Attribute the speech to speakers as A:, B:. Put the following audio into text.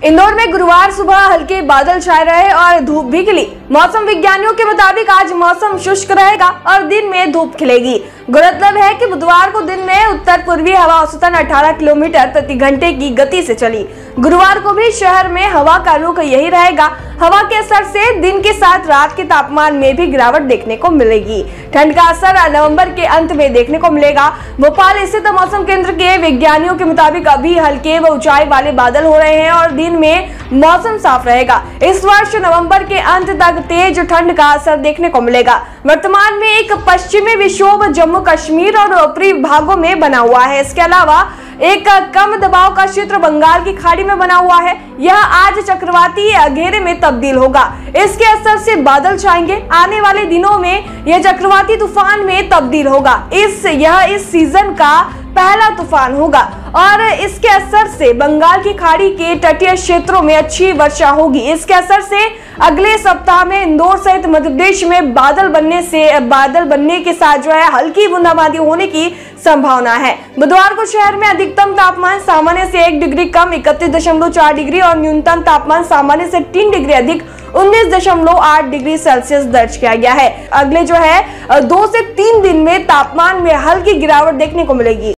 A: इंदौर में गुरुवार सुबह हल्के बादल छाए रहे और धूप भी खिली। मौसम विज्ञानियों के मुताबिक आज मौसम शुष्क रहेगा और दिन में धूप खिलेगी। गौरतलब है कि बुधवार को दिन में उत्तर पूर्वी हवा औसतन 18 किलोमीटर प्रति घंटे की गति से चली। गुरुवार को भी शहर में हवा का रुख यही रहेगा। हवा के असर से दिन के साथ रात के तापमान में भी गिरावट देखने को मिलेगी। ठंड का असर नवंबर के अंत में देखने को मिलेगा। भोपाल स्थित मौसम केंद्र के विज्ञानियों के मुताबिक अभी हल्के व ऊंचाई वाले बादल हो रहे हैं और दिन में मौसम साफ रहेगा। इस वर्ष नवंबर के अंत तक तेज ठंड का असर देखने को मिलेगा। वर्तमान में एक पश्चिमी विक्षोभ जम्मू कश्मीर और ऊपरी भागों में बना हुआ है। इसके अलावा एक कम दबाव का क्षेत्र बंगाल की खाड़ी में बना हुआ है। यह आज चक्रवाती घेरे में तब्दील होगा। इसके असर से बादल छाएंगे। आने वाले दिनों में यह चक्रवाती तूफान में तब्दील होगा। यह इस सीजन का पहला तूफान होगा और इसके असर से बंगाल की खाड़ी के तटीय क्षेत्रों में अच्छी वर्षा होगी। इसके असर से अगले सप्ताह में इंदौर सहित मध्य प्रदेश में बादल बनने के साथ जो है हल्की बूंदाबांदी होने की संभावना है। बुधवार को शहर में अधिकतम तापमान सामान्य से 1 डिग्री कम 31.4 डिग्री और न्यूनतम तापमान सामान्य से 3 डिग्री अधिक 19.8 डिग्री सेल्सियस दर्ज किया गया है। अगले जो है 2 से 3 दिन में तापमान में हल्की गिरावट देखने को मिलेगी।